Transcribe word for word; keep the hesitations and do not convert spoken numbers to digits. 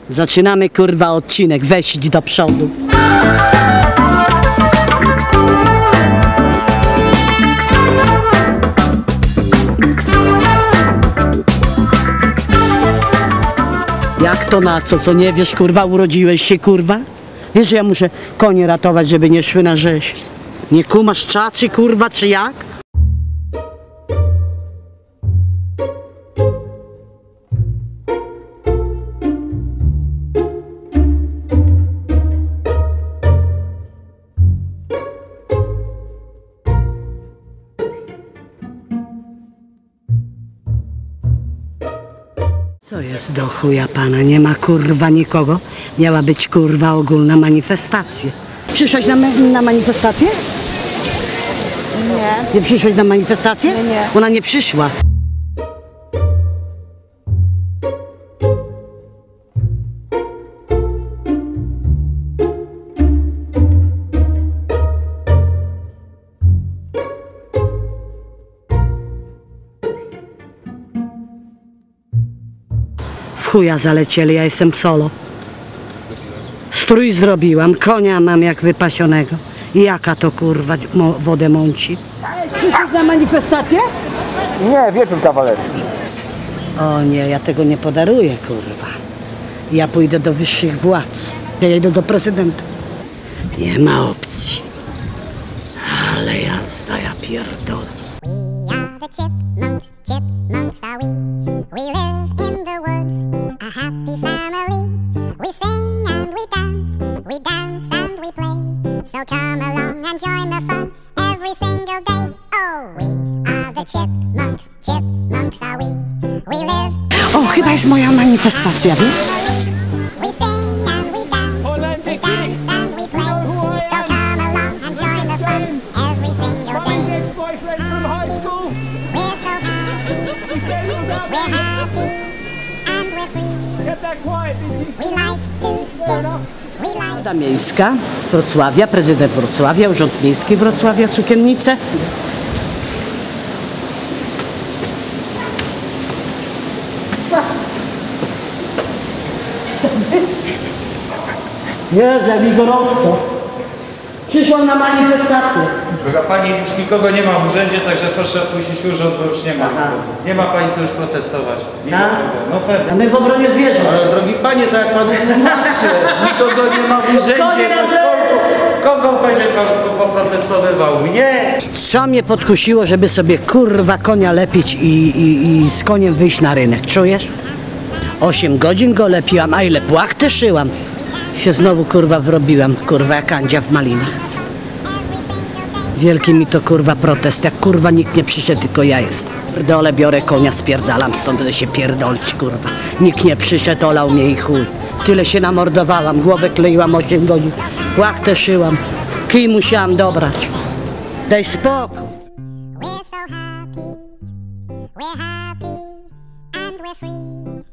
Zaczynamy kurwa odcinek, weź idź do przodu. Jak to na co? Co nie wiesz, kurwa? Urodziłeś się, kurwa? Wiesz, że ja muszę konie ratować, żeby nie szły na rzeź. Nie kumasz czaczy, kurwa, czy jak? Co jest do chuja pana? Nie ma kurwa nikogo. Miała być kurwa ogólna manifestacja. Przyszłaś na, na manifestację? Nie. Nie przyszłaś na manifestację? Nie, nie. Ona nie przyszła. W chuja zalecieli, ja jestem solo. Strój zrobiłam, konia mam jak wypasionego. I jaka to kurwa wodę mąci. Przyszłeś na manifestację? Nie, wieczór kawalerski. O nie, ja tego nie podaruję, kurwa. Ja pójdę do wyższych władz. Ja idę do prezydenta. Nie ma opcji. Ale jazda, ja pierdolę. We are the chipmunks, chipmunks are we. We live in the woods, a happy family. We sing and we dance, we dance and we play. So come along and join the fun every single day. Oh, we are the chipmunks, chipmunks are we. We live. O, chyba jest moja manifestacja, wiesz? We sing and we dance, we dance and we play. So come along and join the fun every single day. We're so happy, we're happy and we're free. We like to skip, we like. Rada Miejska Wrocławia, prezydent Wrocławia, Urząd Miejski Wrocławia, Sukiennice. Jezu, jak mi gorąco. Przyszłam na manifestację. Droga pani, już nikogo nie ma w urzędzie, także proszę opuścić urząd, bo już nie ma. Aha. Nie ma pani co już protestować. Nie Tak? ma nikogo. No A pewnie. my w obronie zwierząt. Ale drogi panie, tak jak panu tłumaczę, nikogo nie ma w urzędzie. Konie na Kogo, kogo będzie pan poprotestowywał? Mnie! Co mnie podkusiło, żeby sobie kurwa konia lepić i, i, i z koniem wyjść na rynek, czujesz? Osiem godzin go lepiłam, a ile płachtę szyłam. Się znowu kurwa wrobiłam, kurwa jak Andzia w malinach. Wielki mi to kurwa protest, jak kurwa nikt nie przyszedł, tylko ja jestem. Pierdolę, biorę konia, spierdalam stąd, będę się pierdolić, kurwa. Nikt nie przyszedł, olał mnie i chuj. Tyle się namordowałam, głowę kleiłam osiem godzin, płachtę szyłam, kij musiałam dobrać. Daj spokój. We're so happy, we're happy and we're free.